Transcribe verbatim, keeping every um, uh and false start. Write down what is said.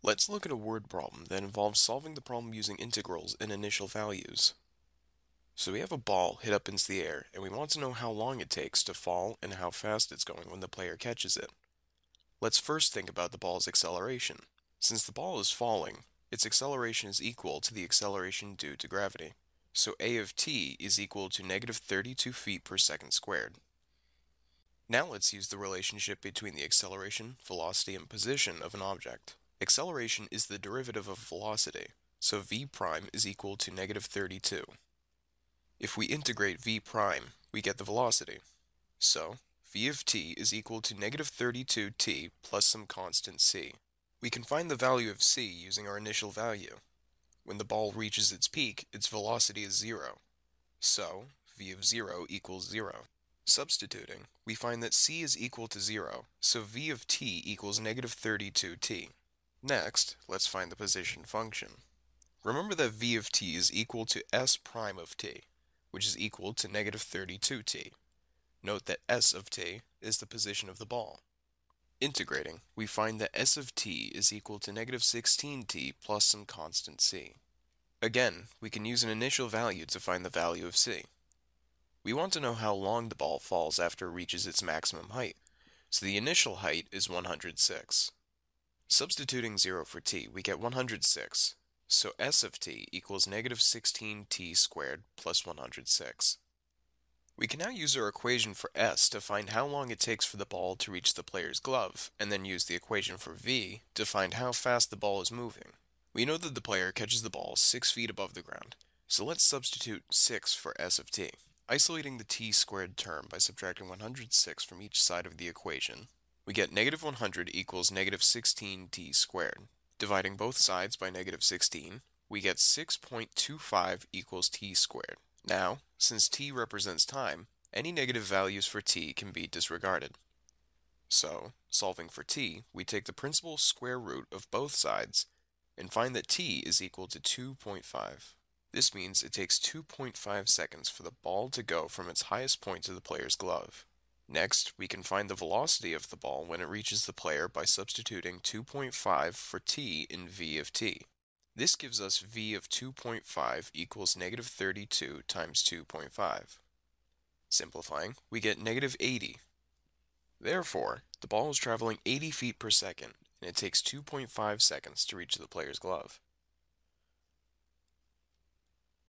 Let's look at a word problem that involves solving the problem using integrals and initial values. So we have a ball hit up into the air, and we want to know how long it takes to fall and how fast it's going when the player catches it. Let's first think about the ball's acceleration. Since the ball is falling, its acceleration is equal to the acceleration due to gravity. So a of t is equal to negative thirty-two feet per second squared. Now let's use the relationship between the acceleration, velocity, and position of an object. Acceleration is the derivative of velocity, so v prime is equal to negative thirty-two. If we integrate v prime, we get the velocity. So, v of t is equal to negative thirty-two t plus some constant c. We can find the value of c using our initial value. When the ball reaches its peak, its velocity is zero. So, v of zero equals zero. Substituting, we find that c is equal to zero, so v of t equals negative thirty-two t. Next, let's find the position function. Remember that v of t is equal to s prime of t, which is equal to negative thirty-two t. Note that s of t is the position of the ball. Integrating, we find that s of t is equal to negative sixteen t plus some constant c. Again, we can use an initial value to find the value of c. We want to know how long the ball falls after it reaches its maximum height, so the initial height is one hundred six. Substituting zero for t, we get one hundred six, so s of t equals negative sixteen t squared plus one hundred six. We can now use our equation for s to find how long it takes for the ball to reach the player's glove, and then use the equation for v to find how fast the ball is moving. We know that the player catches the ball six feet above the ground, so let's substitute six for s of t. Isolating the t squared term by subtracting one hundred six from each side of the equation, we get negative one hundred equals negative sixteen t squared. Dividing both sides by negative sixteen, we get six point two five equals t squared. Now, since t represents time, any negative values for t can be disregarded. So, solving for t, we take the principal square root of both sides and find that t is equal to two point five. This means it takes two point five seconds for the ball to go from its highest point to the player's glove. Next, we can find the velocity of the ball when it reaches the player by substituting two point five for t in v of t. This gives us v of two point five equals negative thirty-two times two point five. Simplifying, we get negative eighty. Therefore, the ball is traveling eighty feet per second, and it takes two point five seconds to reach the player's glove.